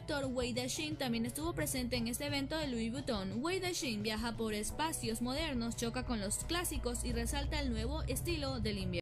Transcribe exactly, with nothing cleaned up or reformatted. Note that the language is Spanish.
director Wei Daxin también estuvo presente en este evento de Louis Vuitton. Wei Daxin viaja por espacios modernos, choca con los clásicos y resalta el nuevo estilo del invierno.